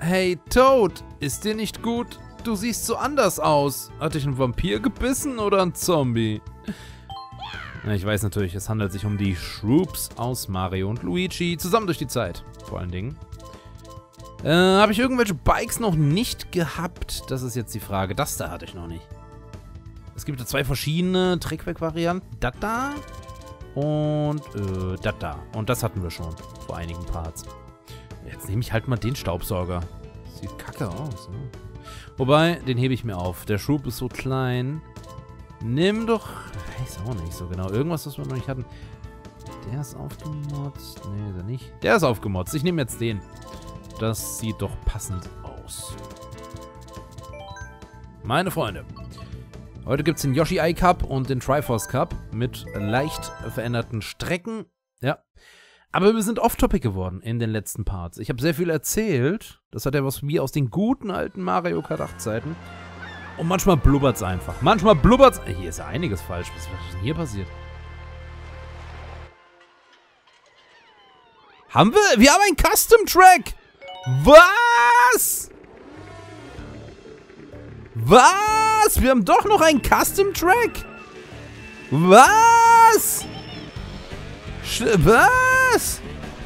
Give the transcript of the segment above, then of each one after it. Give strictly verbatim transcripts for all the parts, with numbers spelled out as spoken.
Hey, Toad, ist dir nicht gut? Du siehst so anders aus. Hat dich ein Vampir gebissen oder ein Zombie? Ja, ich weiß natürlich, es handelt sich um die Shroops aus Mario und Luigi. Zusammen durch die Zeit, vor allen Dingen. Äh, habe ich irgendwelche Bikes noch nicht gehabt? Das ist jetzt die Frage. Das da hatte ich noch nicht. Es gibt zwei verschiedene Trickwerk-Varianten. Das da und äh, das da. Und das hatten wir schon vor einigen Parts. Jetzt nehme ich halt mal den Staubsauger. Sieht kacke aus. Ne? Wobei, den hebe ich mir auf. Der Shroop ist so klein. Nimm doch... Weiß auch nicht so genau. Irgendwas, was wir noch nicht hatten. Der ist aufgemotzt. Nee, der nicht. Der ist aufgemotzt. Ich nehme jetzt den. Das sieht doch passend aus. Meine Freunde. Heute gibt es den Yoshi Eye Cup und den Triforce Cup mit leicht veränderten Strecken. Ja. Aber wir sind off-topic geworden in den letzten Parts. Ich habe sehr viel erzählt. Das hat ja was wie aus den guten alten Mario Kart acht Zeiten. Und manchmal blubbert es einfach. Manchmal blubbert es... Hier ist ja einiges falsch. Was ist denn hier passiert? Haben wir... Wir haben einen Custom-Track! Was? Was? Wir haben doch noch einen Custom-Track? Was? Sch was?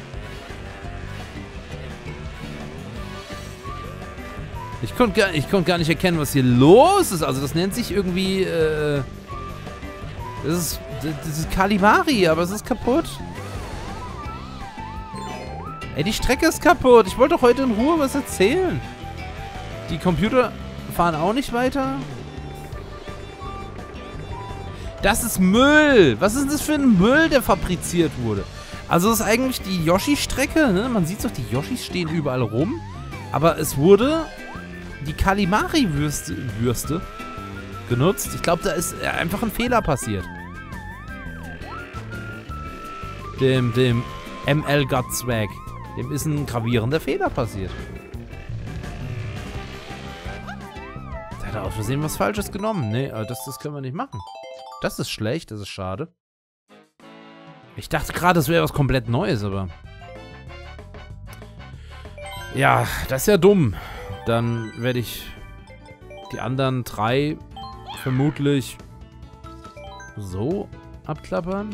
Ich konnte gar, ich konnt gar nicht erkennen, was hier los ist. Also das nennt sich irgendwie... Äh, das ist... Das ist Kalimari, aber es ist kaputt. Ey, die Strecke ist kaputt. Ich wollte doch heute in Ruhe was erzählen. Die Computer fahren auch nicht weiter. Das ist Müll. Was ist denn das für ein Müll, der fabriziert wurde? Also das ist eigentlich die Yoshi-Strecke, ne? Man sieht doch, die Yoshis stehen überall rum. Aber es wurde die Kalimari-Würste Würste genutzt. Ich glaube, da ist einfach ein Fehler passiert. Dem, dem M L Godswag. Dem ist ein gravierender Fehler passiert. Da hat er aus Versehen was Falsches genommen. Nee, das, das können wir nicht machen. Das ist schlecht, das ist schade. Ich dachte gerade, das wäre was komplett Neues, aber... Ja, das ist ja dumm. Dann werde ich die anderen drei vermutlich so abklappern.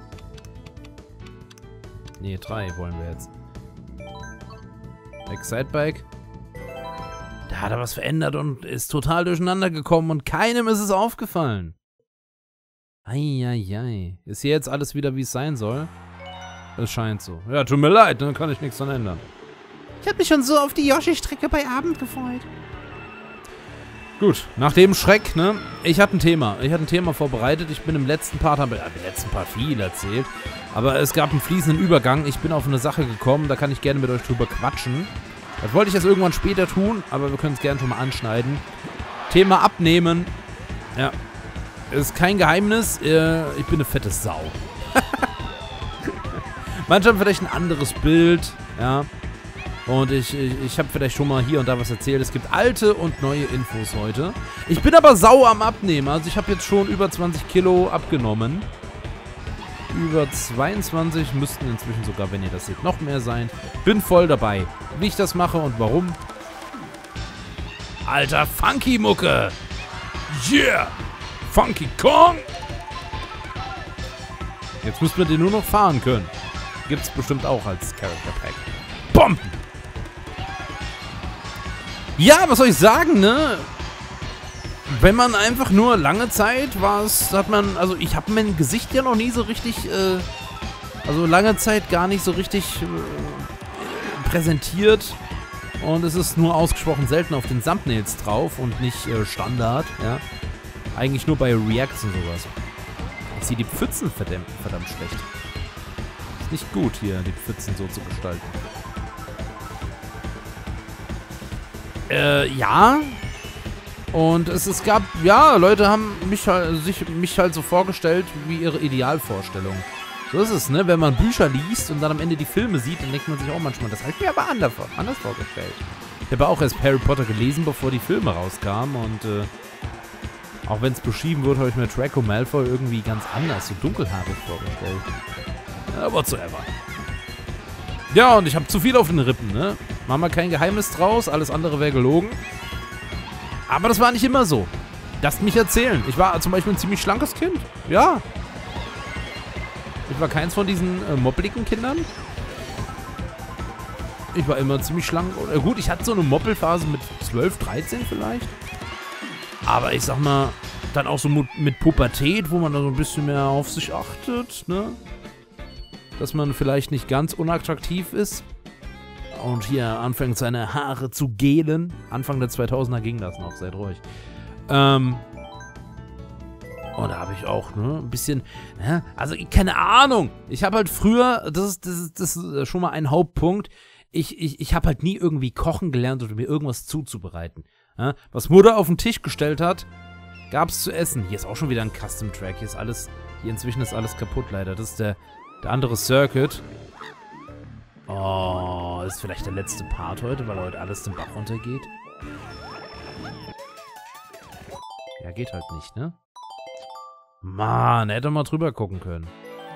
Nee, drei wollen wir jetzt. Excitebike. Da hat er was verändert und ist total durcheinander gekommen und keinem ist es aufgefallen. Eieiei. Ist hier jetzt alles wieder, wie es sein soll? Es scheint so. Ja, tut mir leid, dann kann ich nichts dran ändern. Ich habe mich schon so auf die Yoshi-Strecke bei Abend gefreut. Gut, nach dem Schreck, ne? Ich hatte ein Thema. Ich hatte ein Thema vorbereitet. Ich bin im letzten Part, habe im letzten Part viel erzählt. Aber es gab einen fließenden Übergang. Ich bin auf eine Sache gekommen, da kann ich gerne mit euch drüber quatschen. Das wollte ich jetzt irgendwann später tun, aber wir können es gerne schon mal anschneiden. Thema abnehmen. Ja. Ist kein Geheimnis. Ich bin eine fette Sau. Manche haben vielleicht ein anderes Bild. Ja. Und ich, ich, ich habe vielleicht schon mal hier und da was erzählt. Es gibt alte und neue Infos heute. Ich bin aber sau am Abnehmen. Also ich habe jetzt schon über zwanzig Kilo abgenommen. Über zweiundzwanzig müssten inzwischen sogar, wenn ihr das seht, noch mehr sein. Bin voll dabei. Wie ich das mache und warum. Alter, Funky-Mucke. Yeah. Funky Kong. Jetzt müssen wir den nur noch fahren können. Gibt's bestimmt auch als Character Pack. Bomben. Ja, was soll ich sagen, ne? Wenn man einfach nur lange Zeit war es, hat man, also ich habe mein Gesicht ja noch nie so richtig, äh, also lange Zeit gar nicht so richtig äh, präsentiert. Und es ist nur ausgesprochen selten auf den Thumbnails drauf und nicht äh, Standard, ja. Eigentlich nur bei Reacts und sowas. Ich sehe die Pfützen verdammt, verdammt schlecht. Ist nicht gut hier, die Pfützen so zu gestalten. Äh, ja. Und es, es gab, ja, Leute haben mich halt, sich, mich halt so vorgestellt wie ihre Idealvorstellung. So ist es, ne? Wenn man Bücher liest und dann am Ende die Filme sieht, dann denkt man sich auch manchmal, das habe ich mir aber anders, anders vorgestellt. Ich habe auch erst Harry Potter gelesen, bevor die Filme rauskamen und, äh, auch wenn es beschrieben wird, habe ich mir Draco Malfoy irgendwie ganz anders, so dunkelhaarig vorgestellt. Ja, whatsoever. Ja, und ich habe zu viel auf den Rippen, ne? Machen wir kein Geheimnis draus, alles andere wäre gelogen. Aber das war nicht immer so. Lasst mich erzählen. Ich war zum Beispiel ein ziemlich schlankes Kind. Ja. Ich war keins von diesen äh, moppeligen Kindern. Ich war immer ziemlich schlank. Äh, gut, ich hatte so eine Moppelphase mit zwölf, dreizehn vielleicht. Aber ich sag mal, dann auch so mit Pubertät, wo man dann so ein bisschen mehr auf sich achtet, ne? Dass man vielleicht nicht ganz unattraktiv ist. Und hier anfängt seine Haare zu gelen. Anfang der zweitausender ging das noch, seid ruhig. Ähm... Und da habe ich auch, ne, ein bisschen, ne, also keine Ahnung. Ich habe halt früher, das ist, das ist, das ist schon mal ein Hauptpunkt, ich, ich, ich habe halt nie irgendwie kochen gelernt oder mir irgendwas zuzubereiten. Ja? Was Mutter auf den Tisch gestellt hat, gab es zu essen. Hier ist auch schon wieder ein Custom-Track, hier ist alles, hier inzwischen ist alles kaputt leider. Das ist der, der andere Circuit. Oh, ist vielleicht der letzte Part heute, weil heute alles den Bach runtergeht. Ja, geht halt nicht, ne? Mann, hätte mal drüber gucken können.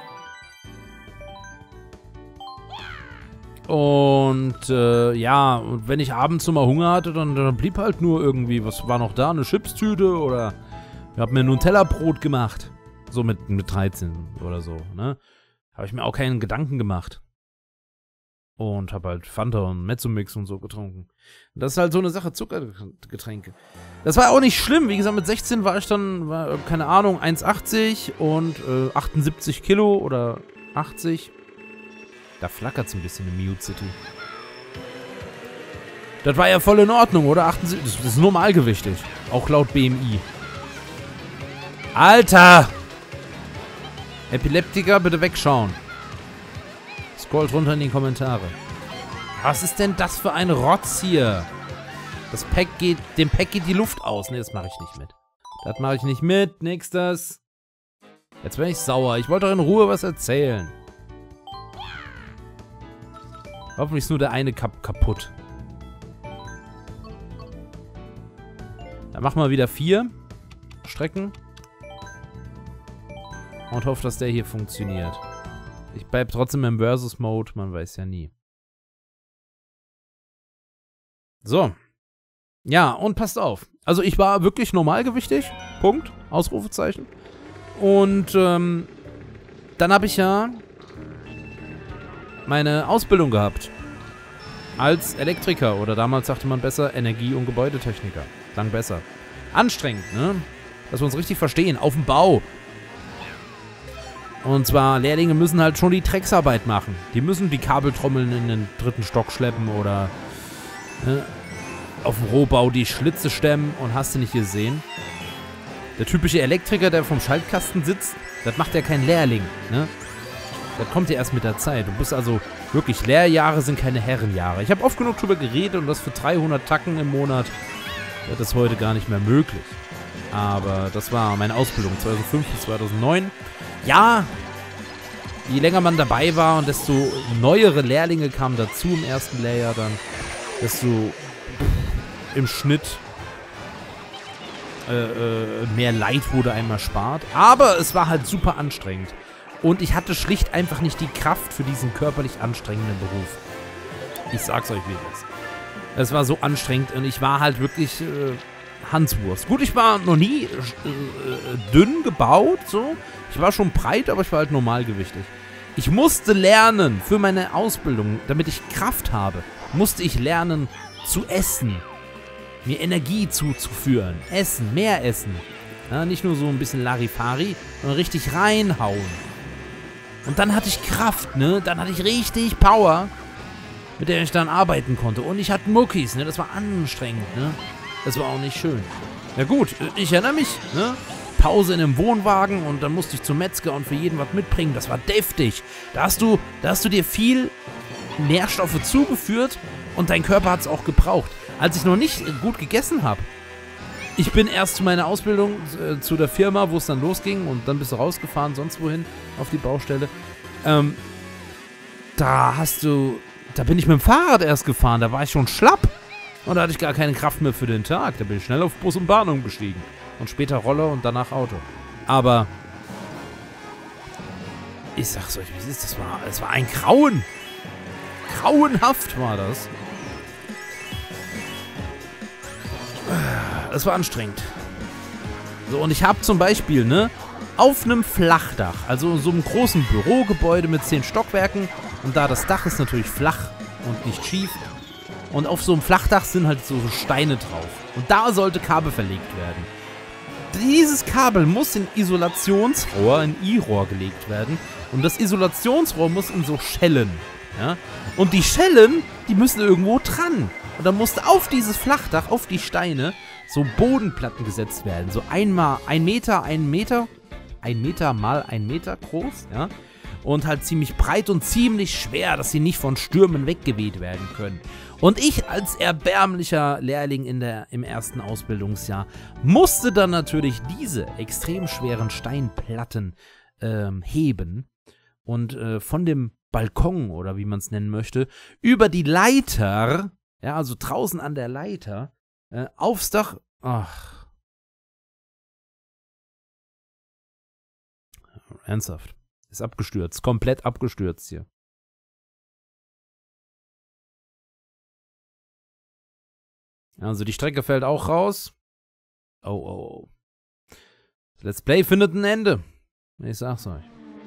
Und, äh, ja, und wenn ich abends so mal Hunger hatte, dann, dann blieb halt nur irgendwie, was war noch da, eine Chipstüte oder ich hab mir Nutella-Brot gemacht. So mit, mit dreizehn oder so, ne? Habe ich mir auch keinen Gedanken gemacht. Und hab halt Fanta und Mezzomix und so getrunken. Und das ist halt so eine Sache, Zuckergetränke. Das war auch nicht schlimm. Wie gesagt, mit sechzehn war ich dann, war, keine Ahnung, eins achtzig und äh, achtundsiebzig Kilo oder achtzig. Da flackert es ein bisschen im Mute City. Das war ja voll in Ordnung, oder? achtundsiebzig, das ist normalgewichtig. Auch laut B M I. Alter! Epileptiker, bitte wegschauen. Scrollt runter in die Kommentare. Was ist denn das für ein Rotz hier? Das Pack geht, dem Pack geht die Luft aus. Ne, das mache ich nicht mit. Das mache ich nicht mit. Nächstes. Jetzt bin ich sauer. Ich wollte doch in Ruhe was erzählen. Hoffentlich ist nur der eine kap kaputt. Dann machen wir wieder vier Strecken. Und hoffe, dass der hier funktioniert. Ich bleibe trotzdem im Versus-Mode, man weiß ja nie. So. Ja, und passt auf. Also ich war wirklich normalgewichtig. Punkt. Ausrufezeichen. Und ähm, dann habe ich ja meine Ausbildung gehabt. Als Elektriker. Oder damals sagte man besser Energie- und Gebäudetechniker. Klang besser. Anstrengend, ne? Dass wir uns richtig verstehen. Auf dem Bau. Und zwar, Lehrlinge müssen halt schon die Drecksarbeit machen. Die müssen die Kabeltrommeln in den dritten Stock schleppen oder ne, auf dem Rohbau die Schlitze stemmen und hast du nicht gesehen. Der typische Elektriker, der vom Schaltkasten sitzt, das macht ja kein Lehrling, ne? Das kommt ja erst mit der Zeit. Du bist also wirklich, Lehrjahre sind keine Herrenjahre. Ich habe oft genug drüber geredet und das für dreihundert Tacken im Monat wird das heute gar nicht mehr möglich. Aber das war meine Ausbildung zweitausendfünf bis zweitausendneun. Ja, je länger man dabei war und desto neuere Lehrlinge kamen dazu im ersten Lehrjahr dann, desto im Schnitt äh, äh, mehr Leid wurde einem erspart. Aber es war halt super anstrengend. Und ich hatte schlicht einfach nicht die Kraft für diesen körperlich anstrengenden Beruf. Ich sag's euch, wie es ist. Es war so anstrengend und ich war halt wirklich äh, Hanswurst. Gut, ich war noch nie äh, äh, dünn gebaut, so. Ich war schon breit, aber ich war halt normalgewichtig. Ich musste lernen für meine Ausbildung, damit ich Kraft habe, musste ich lernen zu essen. Mir Energie zuzuführen. Essen, mehr essen. Ja, nicht nur so ein bisschen Larifari, sondern richtig reinhauen. Und dann hatte ich Kraft, ne? Dann hatte ich richtig Power, mit der ich dann arbeiten konnte. Und ich hatte Muckis, ne? Das war anstrengend, ne? Das war auch nicht schön. Ja gut, ich erinnere mich, ne? Pause in einem Wohnwagen und dann musste ich zum Metzger und für jeden was mitbringen. Das war deftig. Da hast du, da hast du dir viel Nährstoffe zugeführt und dein Körper hat es auch gebraucht. Als ich noch nicht gut gegessen habe, ich bin erst zu meiner Ausbildung, äh, zu der Firma, wo es dann losging und dann bist du rausgefahren, sonst wohin, auf die Baustelle. Ähm, da hast du, da bin ich mit dem Fahrrad erst gefahren, da war ich schon schlapp. Und da hatte ich gar keine Kraft mehr für den Tag. Da bin ich schnell auf Bus und Bahn umgestiegen. Und später Roller und danach Auto. Aber ich sag's euch, wie es ist, das war, das war ein Grauen. Grauenhaft war das. Es war anstrengend. So, und ich habe zum Beispiel, ne, auf einem Flachdach, also so einem großen Bürogebäude mit zehn Stockwerken, und da das Dach ist natürlich flach und nicht schief, und auf so einem Flachdach sind halt so, so Steine drauf. Und da sollte Kabel verlegt werden. Dieses Kabel muss in Isolationsrohr, in I-Rohr gelegt werden. Und das Isolationsrohr muss in so Schellen. Ja? Und die Schellen, die müssen irgendwo dran. Und dann musste auf dieses Flachdach, auf die Steine, so Bodenplatten gesetzt werden. So einmal ein Meter, ein Meter, ein Meter mal ein Meter groß, ja. Und halt ziemlich breit und ziemlich schwer, dass sie nicht von Stürmen weggeweht werden können. Und ich als erbärmlicher Lehrling in der, im ersten Ausbildungsjahr musste dann natürlich diese extrem schweren Steinplatten ähm, heben und äh, von dem Balkon, oder wie man es nennen möchte, über die Leiter, ja, also draußen an der Leiter, äh, aufs Dach, ach. Ernsthaft. Ist abgestürzt. Komplett abgestürzt hier. Also die Strecke fällt auch raus. Oh, oh, oh. Das Let's Play findet ein Ende. Ich sag's euch.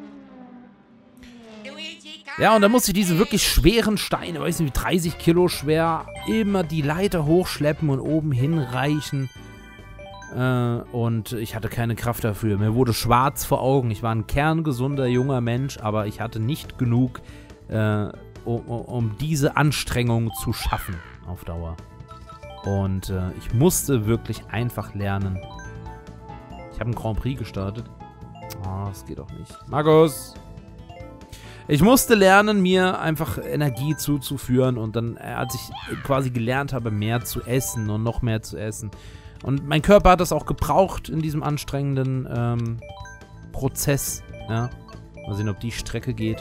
Ja, und dann musste ich diese wirklich schweren Steine, weiß nicht, wie dreißig Kilo schwer, immer die Leiter hochschleppen und oben hinreichen. Äh, und ich hatte keine Kraft dafür. Mir wurde schwarz vor Augen. Ich war ein kerngesunder junger Mensch, aber ich hatte nicht genug, äh, um, um diese Anstrengung zu schaffen auf Dauer. Und äh, ich musste wirklich einfach lernen. Ich habe einen Grand Prix gestartet. Oh, das geht doch nicht. Markus! Ich musste lernen, mir einfach Energie zuzuführen. Und dann, als ich quasi gelernt habe, mehr zu essen und noch mehr zu essen. Und mein Körper hat das auch gebraucht in diesem anstrengenden ähm, Prozess. Ja. Mal sehen, ob die Strecke geht.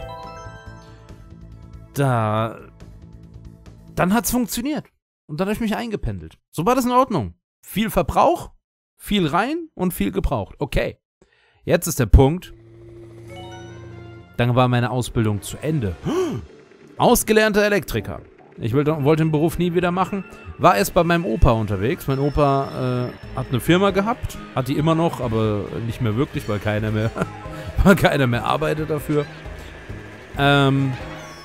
Da. Dann hat es funktioniert. Und dann habe ich mich eingependelt. So war das in Ordnung. Viel Verbrauch, viel rein und viel gebraucht. Okay. Jetzt ist der Punkt. Dann war meine Ausbildung zu Ende. Ausgelernter Elektriker. Ich wollte, wollte den Beruf nie wieder machen. War erst bei meinem Opa unterwegs. Mein Opa äh, hat eine Firma gehabt. Hat die immer noch, aber nicht mehr wirklich, weil keiner mehr, weil keiner mehr arbeitet dafür. Ähm,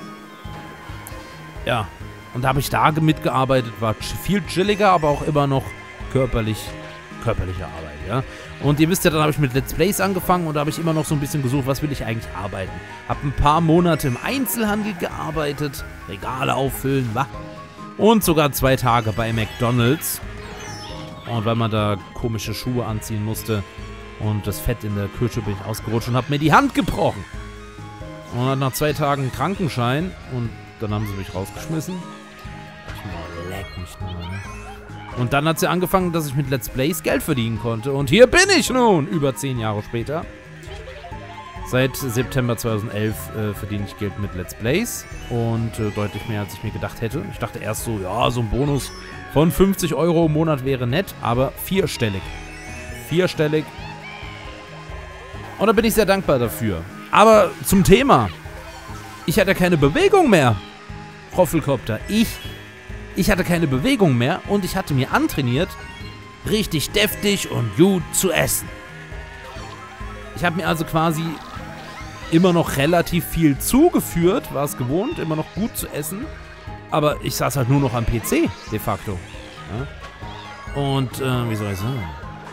ja. Und da habe ich da mitgearbeitet. War viel chilliger, aber auch immer noch körperlich, körperliche Arbeit, ja. Und ihr wisst ja, dann habe ich mit Let's Plays angefangen und da habe ich immer noch so ein bisschen gesucht, was will ich eigentlich arbeiten. Habe ein paar Monate im Einzelhandel gearbeitet, Regale auffüllen, wa? Und sogar zwei Tage bei McDonald's. Und weil man da komische Schuhe anziehen musste und das Fett in der Küche, bin ich ausgerutscht und habe mir die Hand gebrochen. Und dann nach zwei Tagen einen Krankenschein und dann haben sie mich rausgeschmissen. Ich leck mich nur, ne? Und dann hat sie angefangen, dass ich mit Let's Plays Geld verdienen konnte. Und hier bin ich nun, über zehn Jahre später. Seit September zweitausendelf äh, verdiene ich Geld mit Let's Plays. Und äh, deutlich mehr, als ich mir gedacht hätte. Ich dachte erst so, ja, so ein Bonus von fünfzig Euro im Monat wäre nett. Aber vierstellig. Vierstellig. Und da bin ich sehr dankbar dafür. Aber zum Thema. Ich hatte keine Bewegung mehr. Roffelkopter. Ich... Ich hatte keine Bewegung mehr und ich hatte mir antrainiert, richtig deftig und gut zu essen. Ich habe mir also quasi immer noch relativ viel zugeführt, war es gewohnt, immer noch gut zu essen. Aber ich saß halt nur noch am P C, de facto. Ja? Und, äh, wie soll ich sagen?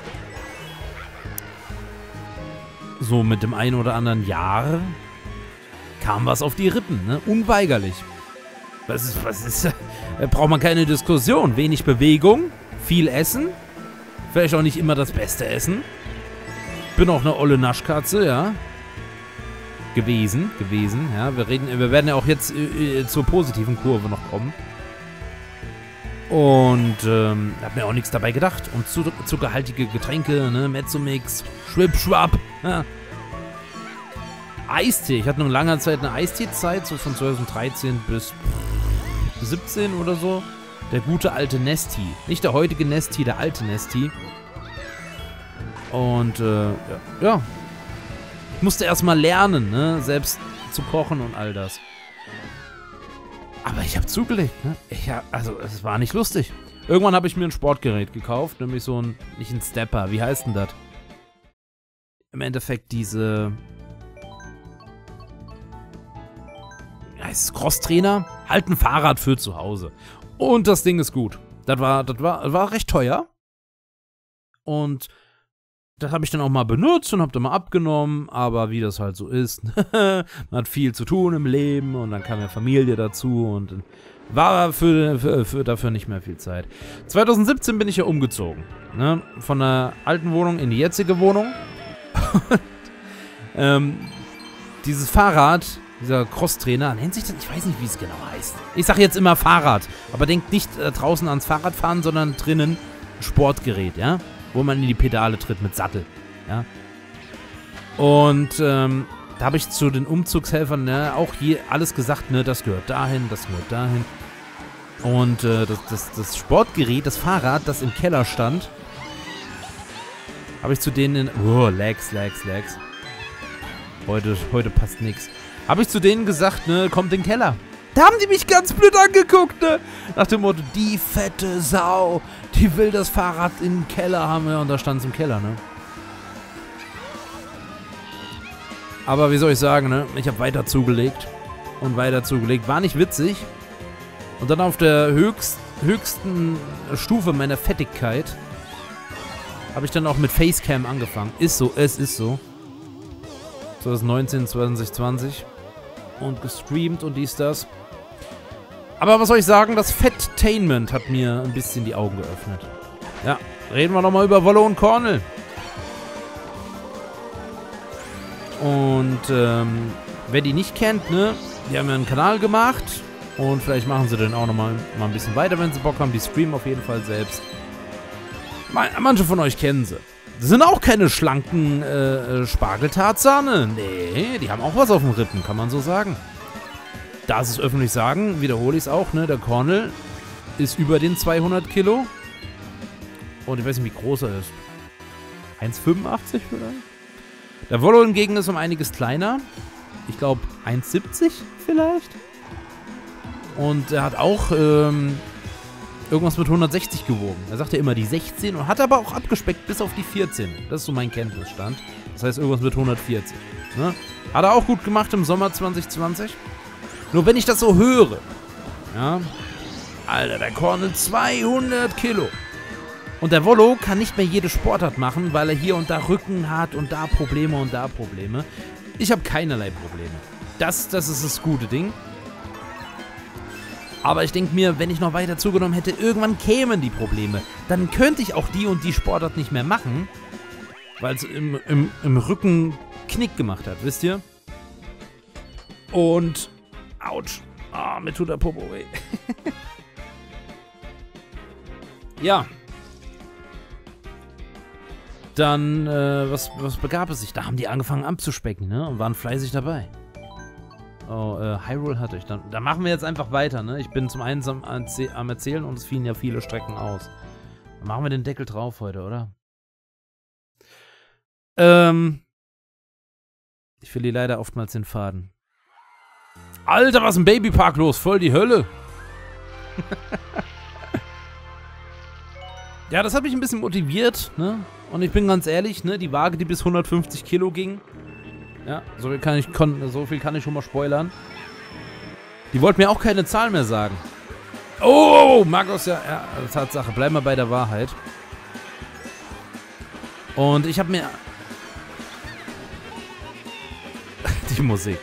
So mit dem einen oder anderen Jahr kam was auf die Rippen, ne? Unweigerlich. Was ist, was ist, da braucht man keine Diskussion. Wenig Bewegung, viel Essen, vielleicht auch nicht immer das beste Essen. Bin auch eine olle Naschkatze, ja. Gewesen, gewesen, ja. Wir reden, wir werden ja auch jetzt äh, zur positiven Kurve noch kommen. Und, ähm, hab mir auch nichts dabei gedacht. Und zu, zuckerhaltige Getränke, ne, Mezzomix, Schwip-Schwapp, ja. Eistee. Ich hatte eine lange Zeit eine Eistee-Zeit, so von zweitausenddreizehn bis siebzehn oder so. Der gute alte Nesti. Nicht der heutige Nesti, der alte Nesti. Und, äh, ja. ja. Ich musste erstmal lernen, ne, selbst zu kochen und all das. Aber ich habe zugelegt, ne. Ich hab, also, es war nicht lustig. Irgendwann habe ich mir ein Sportgerät gekauft, nämlich so ein, nicht ein Stepper, wie heißt denn das? Im Endeffekt diese, heißt es Crosstrainer? Halt ein Fahrrad für zu Hause. Und das Ding ist gut. Das war, das war, das war recht teuer. Und das habe ich dann auch mal benutzt und habe dann mal abgenommen, aber wie das halt so ist, man hat viel zu tun im Leben und dann kam ja Familie dazu und war für, für, für dafür nicht mehr viel Zeit. zwanzig siebzehn bin ich ja umgezogen, ne? Von der alten Wohnung in die jetzige Wohnung. ähm, dieses Fahrrad, dieser Crosstrainer, nennt sich das, ich weiß nicht, wie es genau heißt. Ich sage jetzt immer Fahrrad, aber denkt nicht äh, draußen ans Fahrradfahren, sondern drinnen Sportgerät, ja? Wo man in die Pedale tritt mit Sattel, ja. Und ähm, da habe ich zu den Umzugshelfern ne, auch hier alles gesagt, ne, das gehört dahin, das gehört dahin. Und äh, das, das, das Sportgerät, das Fahrrad, das im Keller stand, habe ich zu denen, oh, Lags, Lags, Lags. Heute, heute passt nix. Habe ich zu denen gesagt, ne, kommt in den Keller. Da haben die mich ganz blöd angeguckt, ne? Nach dem Motto, die fette Sau, die will das Fahrrad im Keller haben. Ja, und da stand es im Keller, ne? Aber wie soll ich sagen, ne? Ich habe weiter zugelegt. Und weiter zugelegt. War nicht witzig. Und dann auf der höchst, höchsten Stufe meiner Fettigkeit habe ich dann auch mit Facecam angefangen. Ist so, es ist so. zwanzig neunzehn, zwanzig zwanzig. Und gestreamt und dies, das. Aber was soll ich sagen, das Fettainment hat mir ein bisschen die Augen geöffnet. Ja, reden wir nochmal über Wolle und Cornel. Und ähm, wer die nicht kennt, ne, die haben ja einen Kanal gemacht. Und vielleicht machen sie den auch nochmal mal ein bisschen weiter, wenn sie Bock haben. Die streamen auf jeden Fall selbst. Manche von euch kennen sie. Das sind auch keine schlanken äh, Spargeltarzane. Nee, die haben auch was auf dem Rippen, kann man so sagen. Da sie es öffentlich sagen, wiederhole ich es auch, ne? Der Cornel ist über den zweihundert Kilo. Und ich weiß nicht, wie groß er ist. eins Komma fünfundachtzig vielleicht? Der Wollo hingegen ist um einiges kleiner. Ich glaube eins Komma siebzig vielleicht. Und er hat auch ähm, irgendwas mit hundertsechzig gewogen. Er sagt ja immer die sechzehn und hat aber auch abgespeckt bis auf die vierzehn. Das ist so mein Kenntnisstand. Das heißt irgendwas mit hundertvierzig. Ne? Hat er auch gut gemacht im Sommer zwanzig zwanzig. Nur wenn ich das so höre, ja, Alter, der Cornel zweihundert Kilo. Und der Wollo kann nicht mehr jede Sportart machen, weil er hier und da Rücken hat und da Probleme und da Probleme. Ich habe keinerlei Probleme. Das, das ist das gute Ding. Aber ich denke mir, wenn ich noch weiter zugenommen hätte, irgendwann kämen die Probleme. Dann könnte ich auch die und die Sportart nicht mehr machen, weil es im, im, im Rücken Knick gemacht hat, wisst ihr? Und, ouch, ah, mir tut der Popo weh. Ja. Dann, äh, was, was begab es sich? Da haben die angefangen abzuspecken, ne? Und waren fleißig dabei. Oh, äh, Hyrule hatte ich. Dann, dann machen wir jetzt einfach weiter, ne? Ich bin zum einen am, am Erzählen und es fielen ja viele Strecken aus. Dann machen wir den Deckel drauf heute, oder? Ähm. Ich verliere leider oftmals den Faden. Alter, was ist im Babypark los? Voll die Hölle. Ja, das hat mich ein bisschen motiviert, ne? Und ich bin ganz ehrlich, ne? Die Waage, die bis hundertfünfzig Kilo ging. Ja, so viel kann ich, so viel kann ich schon mal spoilern. Die wollten mir auch keine Zahl mehr sagen. Oh, Markus, ja, ja, Tatsache. Bleiben wir bei der Wahrheit. Und ich habe mir... Die Musik.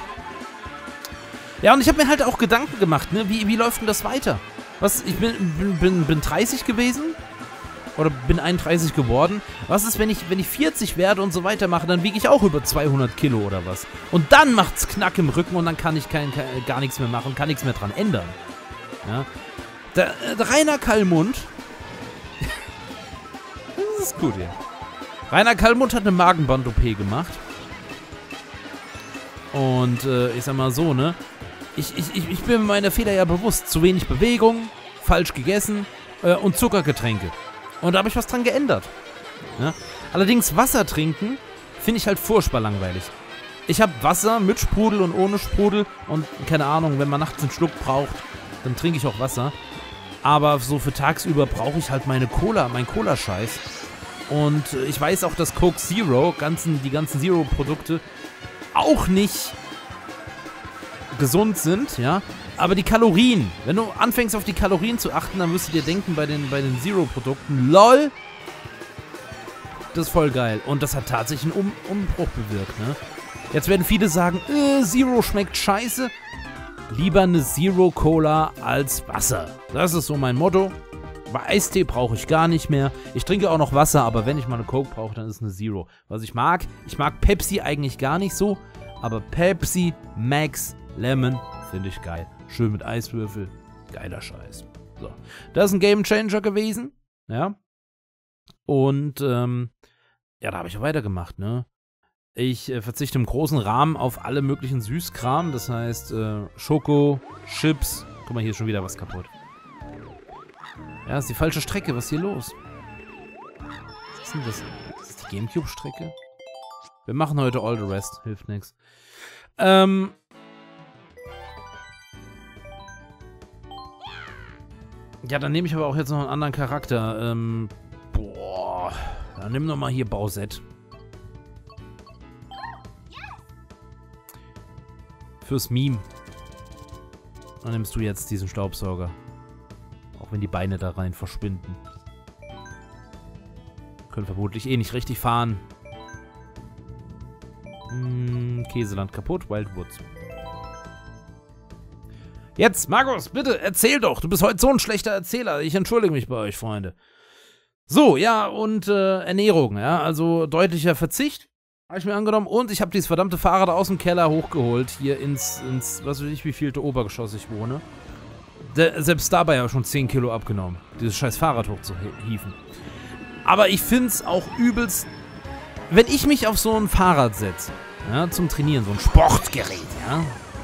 Ja, und ich habe mir halt auch Gedanken gemacht, ne? Wie, wie läuft denn das weiter? Was, ich bin, bin, bin, bin dreißig gewesen? Oder bin einunddreißig geworden. Was ist, wenn ich, wenn ich vierzig werde und so weitermache, dann wiege ich auch über zweihundert Kilo oder was. Und dann macht's Knack im Rücken und dann kann ich kein, kein, gar nichts mehr machen, kann nichts mehr dran ändern. Ja. Der, der Rainer Kallmund. Das ist gut, ja. Rainer Kallmund hat eine Magenband-O P gemacht. Und äh, ich sag mal so, ne? Ich, ich, ich, ich bin mir meiner Fehler ja bewusst. Zu wenig Bewegung, falsch gegessen äh, und Zuckergetränke. Und da habe ich was dran geändert. Ja? Allerdings Wasser trinken finde ich halt furchtbar langweilig. Ich habe Wasser mit Sprudel und ohne Sprudel und keine Ahnung, wenn man nachts einen Schluck braucht, dann trinke ich auch Wasser. Aber so für tagsüber brauche ich halt meine Cola, mein Cola-Scheiß. Und ich weiß auch, dass Coke Zero, ganzen, die ganzen Zero-Produkte, auch nicht gesund sind, ja. Aber die Kalorien, wenn du anfängst auf die Kalorien zu achten, dann wirst du dir denken bei den, bei den Zero-Produkten, lol, das ist voll geil. Und das hat tatsächlich einen um Umbruch bewirkt, ne. Jetzt werden viele sagen, äh, Zero schmeckt scheiße. Lieber eine Zero Cola als Wasser. Das ist so mein Motto. Bei Eistee brauche ich gar nicht mehr. Ich trinke auch noch Wasser, aber wenn ich mal eine Coke brauche, dann ist es eine Zero. Was ich mag, ich mag Pepsi eigentlich gar nicht so, aber Pepsi Max Lemon finde ich geil. Schön mit Eiswürfel. Geiler Scheiß. So. Das ist ein Game Changer gewesen. Ja. Und, ähm, ja, da habe ich ja weitergemacht, ne? Ich äh, verzichte im großen Rahmen auf alle möglichen Süßkram. Das heißt, äh, Schoko, Chips. Guck mal, hier ist schon wieder was kaputt. Ja, ist die falsche Strecke. Was ist hier los? Was ist denn das? Ist das die Gamecube-Strecke? Wir machen heute All the Rest. Hilft nichts. Ähm. Ja, dann nehme ich aber auch jetzt noch einen anderen Charakter. Ähm. Boah. Dann nimm doch mal hier Bowsette. Fürs Meme. Dann nimmst du jetzt diesen Staubsauger. Auch wenn die Beine da rein verschwinden. Können vermutlich eh nicht richtig fahren. Hm, Käseland kaputt, Wildwoods. Jetzt, Markus, bitte, erzähl doch. Du bist heute so ein schlechter Erzähler. Ich entschuldige mich bei euch, Freunde. So, ja, und äh, Ernährung, ja, also deutlicher Verzicht. Habe ich mir angenommen. Und ich habe dieses verdammte Fahrrad aus dem Keller hochgeholt. Hier ins, ins was weiß ich, wie vielte Obergeschoss ich wohne. De, selbst dabei habe ich schon zehn Kilo abgenommen. Dieses scheiß Fahrrad hochzuhieven. Aber ich finde es auch übelst... Wenn ich mich auf so ein Fahrrad setze, ja, zum Trainieren, so ein Sportgerät, ja.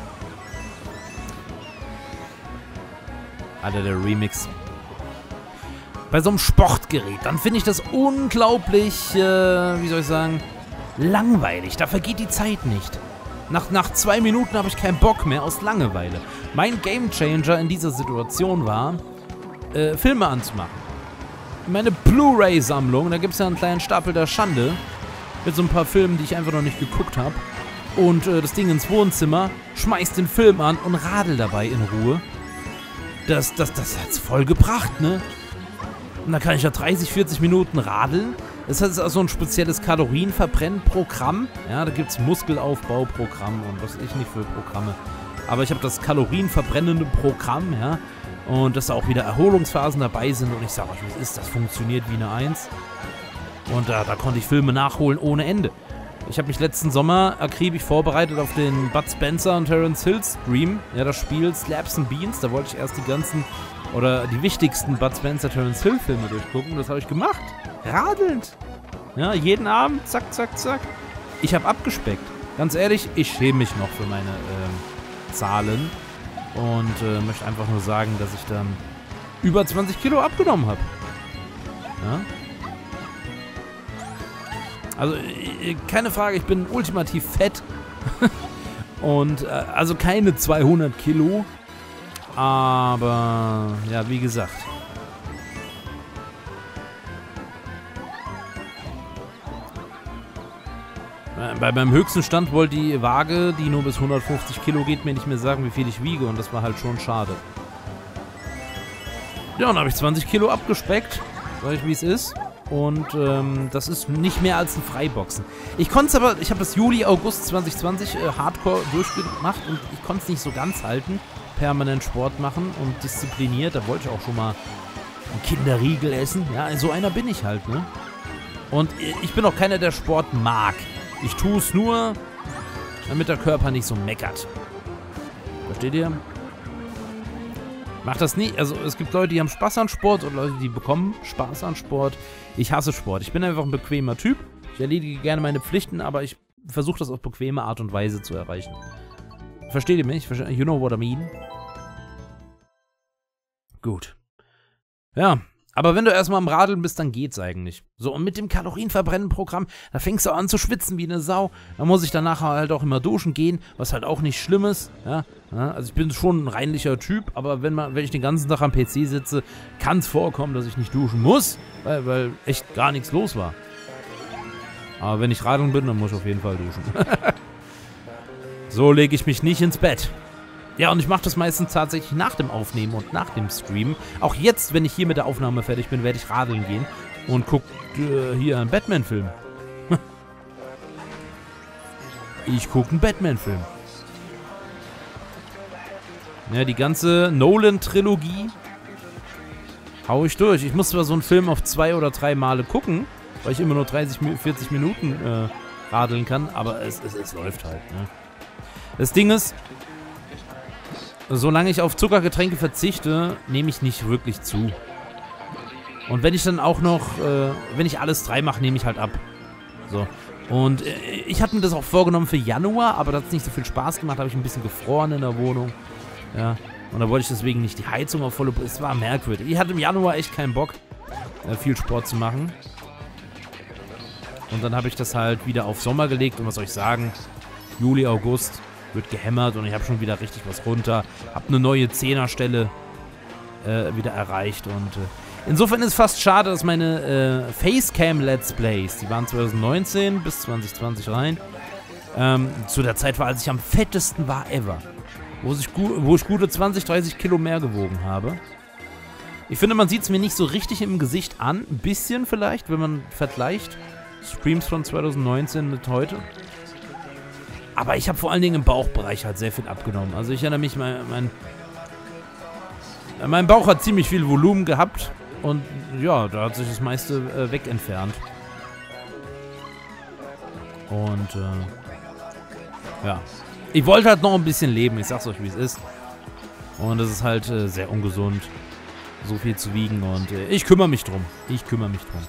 Alter, der Remix. Bei so einem Sportgerät, dann finde ich das unglaublich, äh, wie soll ich sagen... langweilig, da vergeht die Zeit nicht. Nach, nach zwei Minuten habe ich keinen Bock mehr aus Langeweile. Mein Gamechanger in dieser Situation war, äh, Filme anzumachen. Meine Blu-ray-Sammlung, da gibt es ja einen kleinen Stapel der Schande, mit so ein paar Filmen, die ich einfach noch nicht geguckt habe. Und äh, das Ding ins Wohnzimmer, schmeiß den Film an und radel dabei in Ruhe. Das, das, das hat's voll gebracht, ne? Und dann kann ich ja dreißig, vierzig Minuten radeln. Das ist also ein spezielles Kalorienverbrennprogramm. Ja, da gibt es Muskelaufbauprogramm und was ich nicht für Programme. Aber ich habe das kalorienverbrennende Programm, ja. Und dass da auch wieder Erholungsphasen dabei sind. Und ich sage euch, was ist, das funktioniert wie eine Eins. Und da, da konnte ich Filme nachholen ohne Ende. Ich habe mich letzten Sommer akribisch vorbereitet auf den Bud Spencer und Terence Hill Stream. Ja, das Spiel Slaps and Beans. Da wollte ich erst die ganzen, oder die wichtigsten Bud Spencer, Terence Hill Filme durchgucken. Das habe ich gemacht. Radelnd. Ja, jeden Abend, zack, zack, zack. Ich habe abgespeckt. Ganz ehrlich, ich schäme mich noch für meine ähm, Zahlen. Und äh, möchte einfach nur sagen, dass ich dann über zwanzig Kilo abgenommen habe. Ja. Also, äh, keine Frage, ich bin ultimativ fett. Und, äh, also keine zweihundert Kilo. Aber, ja, wie gesagt. Bei meinem höchsten Stand wollte die Waage, die nur bis hundertfünfzig Kilo geht, mir nicht mehr sagen, wie viel ich wiege. Und das war halt schon schade. Ja, und dann habe ich zwanzig Kilo abgespeckt. Sag ich, wie es ist. Und ähm, das ist nicht mehr als ein Freiboxen. Ich konnte es aber, ich habe das Juli, August zwanzig zwanzig äh, Hardcore durchgemacht. Und ich konnte es nicht so ganz halten. Permanent Sport machen und diszipliniert. Da wollte ich auch schon mal einen Kinderriegel essen. Ja, so einer bin ich halt, ne? Und ich bin auch keiner, der Sport mag. Ich tue es nur, damit der Körper nicht so meckert. Versteht ihr? Macht das nie. Also es gibt Leute, die haben Spaß an Sport und Leute, die bekommen Spaß an Sport. Ich hasse Sport. Ich bin einfach ein bequemer Typ. Ich erledige gerne meine Pflichten, aber ich versuche das auf bequeme Art und Weise zu erreichen. Versteht ihr mich? You know what I mean? Gut. Ja, Aber wenn du erstmal am Radeln bist, dann geht's eigentlich. So, und mit dem Kalorienverbrennen-Programm, da fängst du an zu schwitzen wie eine Sau. Da muss ich danach halt auch immer duschen gehen, was halt auch nicht schlimm ist. Ja, ja, also ich bin schon ein reinlicher Typ, aber wenn, man, wenn ich den ganzen Tag am P C sitze, kann es vorkommen, dass ich nicht duschen muss, weil, weil echt gar nichts los war. Aber wenn ich radeln bin, dann muss ich auf jeden Fall duschen. So lege ich mich nicht ins Bett. Ja, und ich mache das meistens tatsächlich nach dem Aufnehmen und nach dem Stream. Auch jetzt, wenn ich hier mit der Aufnahme fertig bin, werde ich radeln gehen und gucke äh, hier einen Batman-Film. Ich gucke einen Batman-Film. Ja, die ganze Nolan-Trilogie hau ich durch. Ich muss zwar so einen Film auf zwei oder drei Male gucken, weil ich immer nur dreißig, vierzig Minuten äh, radeln kann, aber es, es, es läuft halt, ne? Das Ding ist, solange ich auf Zuckergetränke verzichte, nehme ich nicht wirklich zu. Und wenn ich dann auch noch, äh, wenn ich alles drei mache, nehme ich halt ab. So. Und äh, ich hatte mir das auch vorgenommen für Januar, aber das hat nicht so viel Spaß gemacht, da habe ich ein bisschen gefroren in der Wohnung. Ja. Und da wollte ich deswegen nicht die Heizung auf volle... Es war merkwürdig. Ich hatte im Januar echt keinen Bock, äh, viel Sport zu machen. Und dann habe ich das halt wieder auf Sommer gelegt. Und was soll ich sagen? Juli, August wird gehämmert und ich habe schon wieder richtig was runter. Habe eine neue Zehnerstelle äh, wieder erreicht. Und äh, insofern ist es fast schade, dass meine äh, Facecam Let's Plays, die waren zwanzig neunzehn bis zwanzig zwanzig rein, ähm, zu der Zeit war, als ich am fettesten war ever. Wo ich, wo ich gute zwanzig, dreißig Kilo mehr gewogen habe. Ich finde, man sieht es mir nicht so richtig im Gesicht an. Ein bisschen vielleicht, wenn man vergleicht. Streams von zwanzig neunzehn mit heute. Aber ich habe vor allen Dingen im Bauchbereich halt sehr viel abgenommen. Also ich erinnere mich, mein, mein, mein Bauch hat ziemlich viel Volumen gehabt. Und ja, da hat sich das meiste äh, weg entfernt. Und äh, ja. Ich wollte halt noch ein bisschen leben, ich sag's euch, wie es ist. Und es ist halt äh, sehr ungesund, so viel zu wiegen. Und äh, ich kümmere mich drum. Ich kümmere mich drum.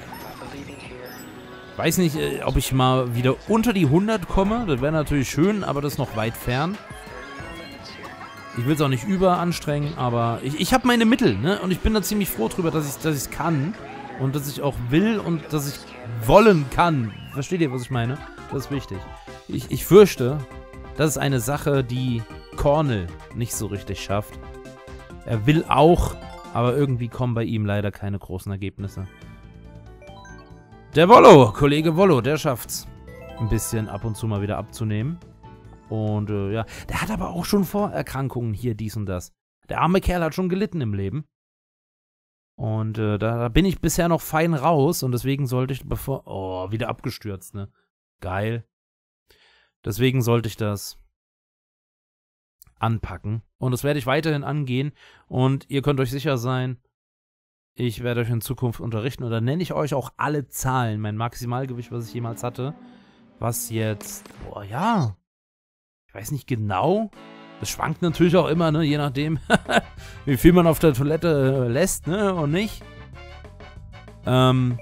Weiß nicht, äh, ob ich mal wieder unter die hundert komme. Das wäre natürlich schön, aber das ist noch weit fern. Ich will es auch nicht überanstrengen, aber ich, ich habe meine Mittel, ne? Und ich bin da ziemlich froh drüber, dass ich es kann. Und dass ich auch will und dass ich wollen kann. Versteht ihr, was ich meine? Das ist wichtig. Ich, ich fürchte... Das ist eine Sache, die Cornel nicht so richtig schafft. Er will auch, aber irgendwie kommen bei ihm leider keine großen Ergebnisse. Der Wollo, Kollege Wollo, der schafft's. Ein bisschen ab und zu mal wieder abzunehmen. Und äh, ja, der hat aber auch schon Vorerkrankungen hier, dies und das. Der arme Kerl hat schon gelitten im Leben. Und äh, da, da bin ich bisher noch fein raus. Und deswegen sollte ich, bevor... Oh, wieder abgestürzt, ne? Geil. Deswegen sollte ich das anpacken. Und das werde ich weiterhin angehen. Und ihr könnt euch sicher sein, ich werde euch in Zukunft unterrichten. Und dann nenne ich euch auch alle Zahlen. Mein Maximalgewicht, was ich jemals hatte. Was jetzt, boah, ja. Ich weiß nicht genau. Das schwankt natürlich auch immer, ne? Je nachdem, wie viel man auf der Toilette äh, lässt, ne? Und nicht. Ähm...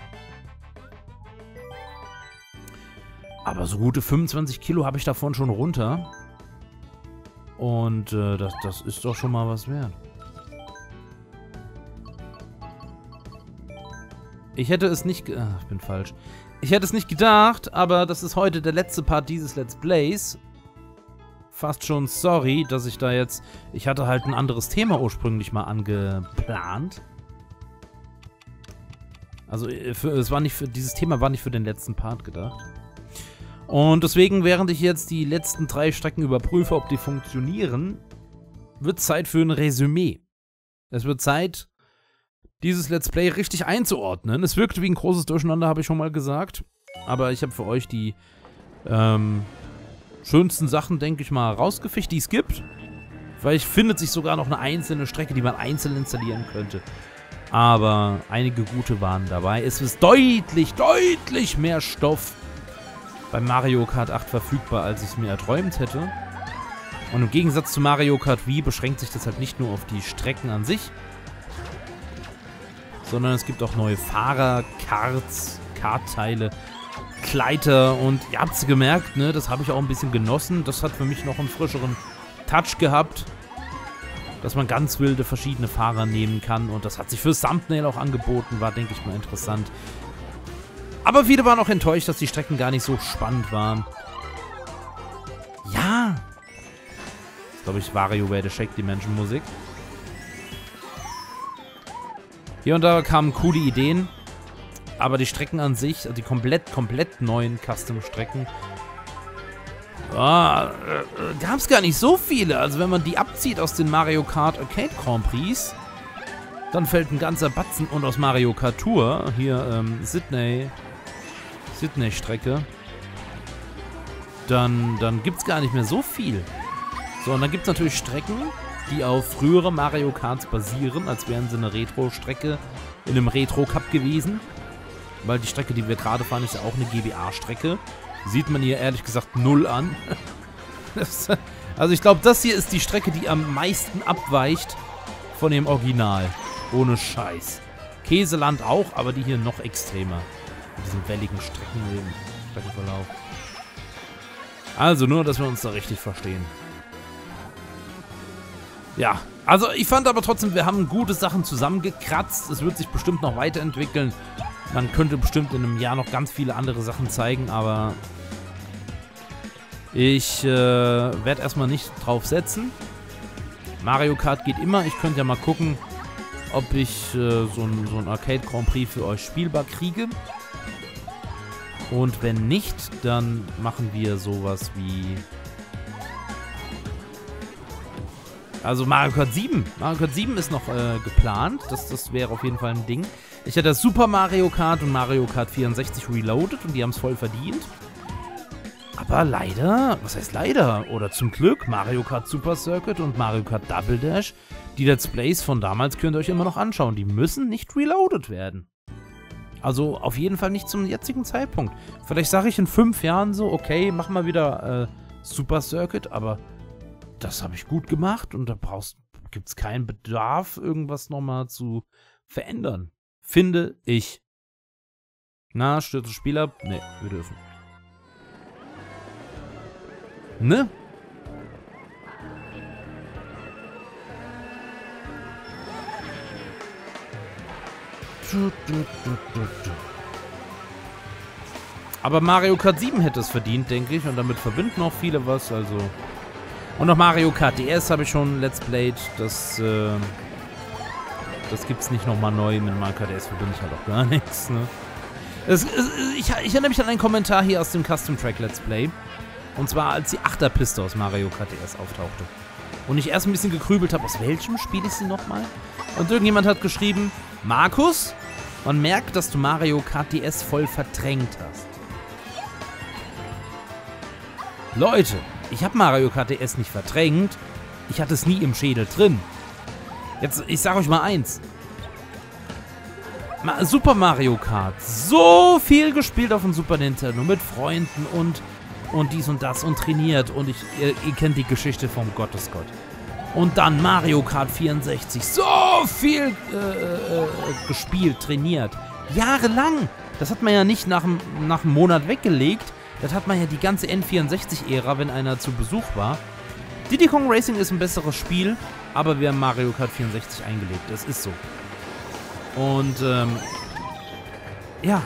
Aber so gute fünfundzwanzig Kilo habe ich davon schon runter. Und äh, das, das ist doch schon mal was wert. Ich hätte es nicht... Ach, ich bin falsch. Ich hätte es nicht gedacht, aber das ist heute der letzte Part dieses Let's Plays. Fast schon sorry, dass ich da jetzt... Ich hatte halt ein anderes Thema ursprünglich mal angeplant. Also für, es war nicht für, dieses Thema war nicht für den letzten Part gedacht. Und deswegen, während ich jetzt die letzten drei Strecken überprüfe, ob die funktionieren, wird Zeit für ein Resümee. Es wird Zeit, dieses Let's Play richtig einzuordnen. Es wirkte wie ein großes Durcheinander, habe ich schon mal gesagt. Aber ich habe für euch die ähm, schönsten Sachen, denke ich mal, rausgefischt, die es gibt. Vielleicht findet sich sogar noch eine einzelne Strecke, die man einzeln installieren könnte. Aber einige gute waren dabei. Es ist deutlich, deutlich mehr Stoff bei Mario Kart acht verfügbar, als ich es mir erträumt hätte. Und im Gegensatz zu Mario Kart Wii beschränkt sich das halt nicht nur auf die Strecken an sich, sondern es gibt auch neue Fahrer, Karts, Kartteile, Gleiter und ihr habt es gemerkt, ne, das habe ich auch ein bisschen genossen. Das hat für mich noch einen frischeren Touch gehabt. dass man ganz wilde verschiedene Fahrer nehmen kann. Und das hat sich fürs Thumbnail auch angeboten, war, denke ich mal, interessant. Aber viele waren auch enttäuscht, dass die Strecken gar nicht so spannend waren. Ja. Das ist, glaube ich, WarioWare The Shake Dimension Musik. Hier und da kamen coole Ideen. Aber die Strecken an sich, die komplett, komplett neuen Custom-Strecken, ah, äh, gab es gar nicht so viele. Also wenn man die abzieht aus den Mario Kart Arcade Grand Prix, dann fällt ein ganzer Batzen. Und aus Mario Kart Tour, hier ähm, Sydney, Sydney-Strecke, dann, dann gibt es gar nicht mehr so viel. So, und dann gibt es natürlich Strecken, die auf frühere Mario Karts basieren, als wären sie eine Retro-Strecke in einem Retro-Cup gewesen. Weil die Strecke, die wir gerade fahren, ist ja auch eine G B A-Strecke. Sieht man hier ehrlich gesagt null an. Das, also ich glaube, das hier ist die Strecke, die am meisten abweicht von dem Original. Ohne Scheiß. Käseland auch, aber die hier noch extremer. Mit diesem welligen Strecken, Streckenverlauf. Also nur, dass wir uns da richtig verstehen. Ja, also ich fand aber trotzdem, wir haben gute Sachen zusammengekratzt. Es wird sich bestimmt noch weiterentwickeln. Man könnte bestimmt in einem Jahr noch ganz viele andere Sachen zeigen, aber ich äh, werde erstmal nicht drauf setzen. Mario Kart geht immer. Ich könnte ja mal gucken, ob ich äh, so ein, so ein Arcade Grand Prix für euch spielbar kriege. Und wenn nicht, dann machen wir sowas wie... Also Mario Kart sieben. Mario Kart sieben ist noch äh, geplant. Das, das wäre auf jeden Fall ein Ding. Ich hatte das Super Mario Kart und Mario Kart vierundsechzig Reloaded und die haben es voll verdient. Aber leider, was heißt leider? Oder zum Glück, Mario Kart Super Circuit und Mario Kart Double Dash, die Let's Plays von damals könnt ihr euch immer noch anschauen. Die müssen nicht reloaded werden. Also auf jeden Fall nicht zum jetzigen Zeitpunkt. Vielleicht sage ich in fünf Jahren so, okay, mach mal wieder äh, Super Circuit, aber das habe ich gut gemacht und da gibt es keinen Bedarf, irgendwas nochmal zu verändern. Finde ich. Na, stürzt das Spiel ab? Ne, wir dürfen. Ne? Aber Mario Kart sieben hätte es verdient, denke ich. Und damit verbinden auch viele was, also... Und noch Mario Kart D S habe ich schon Let's Played. Das, äh... Das gibt's nicht nochmal neu. Mit Mario Kart D S verbinde ich halt auch gar nichts, ne? Es, es, ich, ich erinnere mich an einen Kommentar hier aus dem Custom Track Let's Play. Und zwar, als die Achterpiste aus Mario Kart D S auftauchte. Und ich erst ein bisschen gegrübelt habe, aus welchem Spiel ich sie nochmal? Und irgendjemand hat geschrieben, Markus, man merkt, dass du Mario Kart D S voll verdrängt hast. Leute, ich habe Mario Kart D S nicht verdrängt. Ich hatte es nie im Schädel drin. Jetzt, ich sage euch mal eins. Ma- Super Mario Kart. So viel gespielt auf dem Super Nintendo. Mit Freunden und, und dies und das und trainiert. Und ich, ihr, ihr kennt die Geschichte vom Gottesgott. Und dann Mario Kart vierundsechzig. So viel äh, äh, gespielt, trainiert. Jahrelang. Das hat man ja nicht nach, nach einem Monat weggelegt. Das hat man ja die ganze N vierundsechzig-Ära, wenn einer zu Besuch war. Diddy Kong Racing ist ein besseres Spiel, aber wir haben Mario Kart vierundsechzig eingelegt. Das ist so. Und, ähm, ja.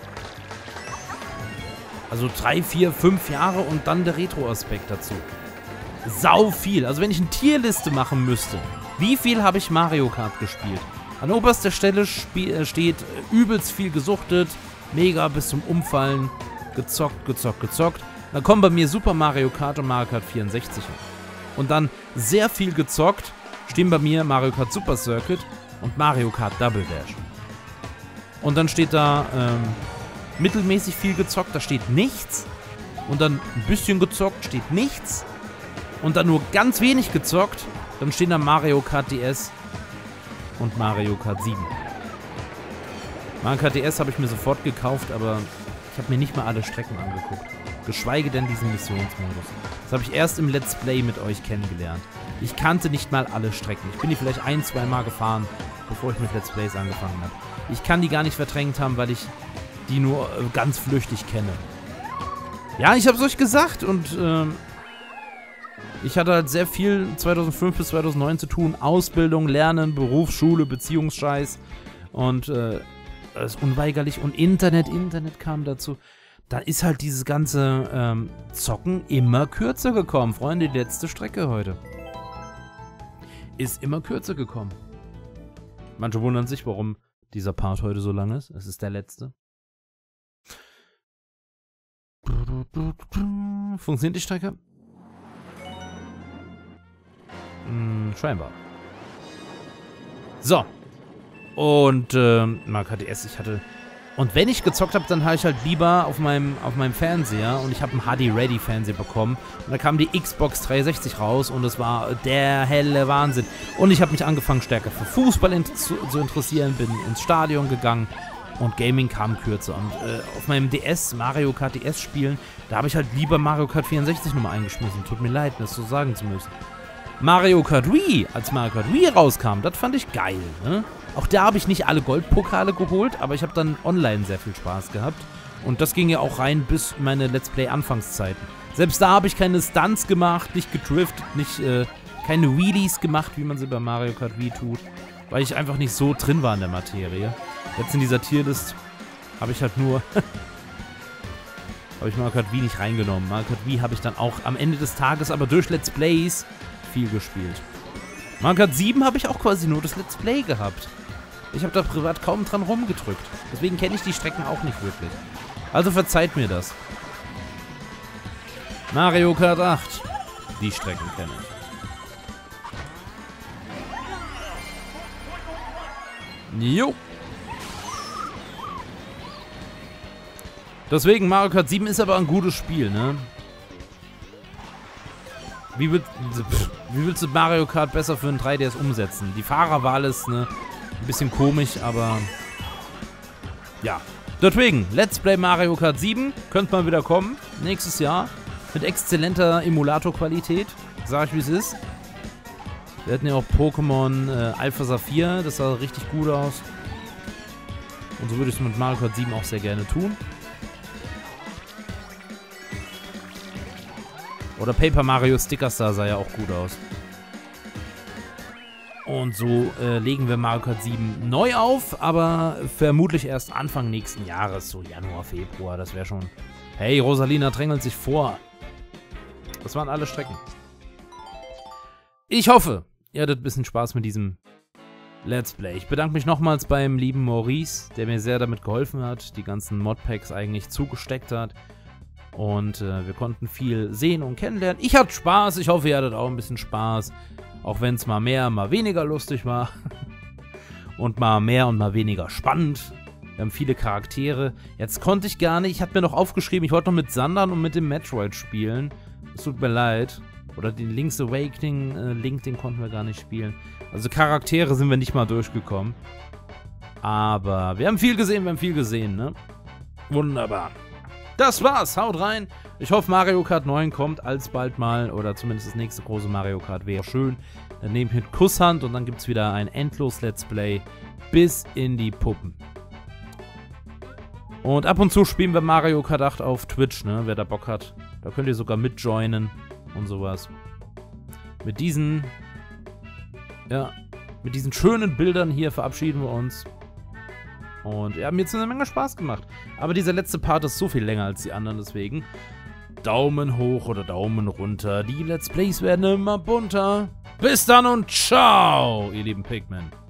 Also drei, vier, fünf Jahre und dann der Retro-Aspekt dazu. Sau viel. Also wenn ich eine Tierliste machen müsste, wie viel habe ich Mario Kart gespielt? An oberster Stelle steht übelst viel gesuchtet, mega bis zum Umfallen, gezockt, gezockt, gezockt. Dann kommen bei mir Super Mario Kart und Mario Kart vierundsechzig. Und dann sehr viel gezockt stehen bei mir Mario Kart Super Circuit und Mario Kart Double Dash. Und dann steht da ähm, mittelmäßig viel gezockt, da steht nichts. Und dann ein bisschen gezockt, steht nichts. Und dann nur ganz wenig gezockt, dann stehen da Mario Kart D S und Mario Kart sieben. Mario Kart D S habe ich mir sofort gekauft, aber ich habe mir nicht mal alle Strecken angeguckt. Geschweige denn diesen Missionsmodus. Das habe ich erst im Let's Play mit euch kennengelernt. Ich kannte nicht mal alle Strecken. Ich bin die vielleicht ein, zwei Mal gefahren, bevor ich mit Let's Plays angefangen habe. Ich kann die gar nicht verdrängt haben, weil ich die nur ganz flüchtig kenne. Ja, ich habe es euch gesagt und ähm, Ich hatte halt sehr viel zweitausendfünf bis zweitausendneun zu tun. Ausbildung, Lernen, Berufsschule, Beziehungsscheiß. Und äh, das ist unweigerlich. Und Internet, Internet kam dazu. Da ist halt dieses ganze ähm, Zocken immer kürzer gekommen. Freunde, die letzte Strecke heute. Ist immer kürzer gekommen. Manche wundern sich, warum dieser Part heute so lang ist. Es ist der letzte. Funktioniert die Strecke? Hm, scheinbar. So. Und, ähm, Mario Kart D S, ich hatte... Und wenn ich gezockt habe, dann habe ich halt lieber auf meinem, auf meinem Fernseher und ich habe einen H D-Ready-Fernseher bekommen und da kam die Xbox dreihundertsechzig raus und es war der helle Wahnsinn. Und ich habe mich angefangen stärker für Fußball in zu, zu interessieren, bin ins Stadion gegangen und Gaming kam kürzer. Und äh, auf meinem D S, Mario Kart D S spielen, da habe ich halt lieber Mario Kart vierundsechzig nochmal eingeschmissen. Tut mir leid, das so sagen zu müssen. Mario Kart Wii, als Mario Kart Wii rauskam, das fand ich geil, ne? Auch da habe ich nicht alle Goldpokale geholt, aber ich habe dann online sehr viel Spaß gehabt. Und das ging ja auch rein bis meine Let's Play-Anfangszeiten. Selbst da habe ich keine Stunts gemacht, nicht gedriftet, nicht, äh, keine Wheelies gemacht, wie man sie bei Mario Kart Wii tut. Weil ich einfach nicht so drin war in der Materie. Jetzt in dieser Tierlist habe ich halt nur... habe ich Mario Kart Wii nicht reingenommen. Mario Kart Wii habe ich dann auch am Ende des Tages aber durch Let's Plays viel gespielt. Mario Kart sieben habe ich auch quasi nur das Let's Play gehabt. Ich habe da privat kaum dran rumgedrückt. Deswegen kenne ich die Strecken auch nicht wirklich. Also verzeiht mir das. Mario Kart acht. Die Strecken kenne ich. Jo. Deswegen, Mario Kart sieben ist aber ein gutes Spiel, ne? Wie, will, wie willst du Mario Kart besser für ein drei D S umsetzen? Die Fahrerwahl ist ne, ein bisschen komisch, aber ja. Deswegen, Let's Play Mario Kart sieben. Könnte mal wieder kommen. Nächstes Jahr. Mit exzellenter Emulator-Qualität. Sag ich, wie es ist. Wir hatten ja auch Pokémon äh, Alpha Saphir. Das sah richtig gut aus. Und so würde ich es mit Mario Kart sieben auch sehr gerne tun. Oder Paper Mario Sticker Star sah ja auch gut aus. Und so äh, legen wir Mario Kart sieben neu auf, aber vermutlich erst Anfang nächsten Jahres, so Januar, Februar, das wäre schon... Hey, Rosalina drängelt sich vor. Das waren alle Strecken. Ich hoffe, ihr hattet ein bisschen Spaß mit diesem Let's Play. Ich bedanke mich nochmals beim lieben Maurice, der mir sehr damit geholfen hat, die ganzen Modpacks eigentlich zugesteckt hat. Und äh, wir konnten viel sehen und kennenlernen. Ich hatte Spaß. Ich hoffe, ihr hattet auch ein bisschen Spaß. Auch wenn es mal mehr, mal weniger lustig war. Und mal mehr und mal weniger spannend. Wir haben viele Charaktere. Jetzt konnte ich gar nicht. Ich hatte mir noch aufgeschrieben, ich wollte noch mit Sandern und mit dem Metroid spielen. Es tut mir leid. Oder den Link's Awakening äh, Link, den konnten wir gar nicht spielen. Also Charaktere sind wir nicht mal durchgekommen. Aber wir haben viel gesehen, wir haben viel gesehen, ne? Wunderbar. Das war's, haut rein. Ich hoffe, Mario Kart neun kommt alsbald mal, oder zumindest das nächste große Mario Kart wäre schön. Dann nehme ich mit Kusshand und dann gibt es wieder ein endlos Let's Play bis in die Puppen. Und ab und zu spielen wir Mario Kart acht auf Twitch, ne, wer da Bock hat. Da könnt ihr sogar mitjoinen und sowas. Mit diesen, ja, mit diesen schönen Bildern hier verabschieden wir uns. Und ja, mir hat es eine Menge Spaß gemacht. Aber dieser letzte Part ist so viel länger als die anderen, deswegen Daumen hoch oder Daumen runter. Die Let's Plays werden immer bunter. Bis dann und ciao, ihr lieben Pigmen.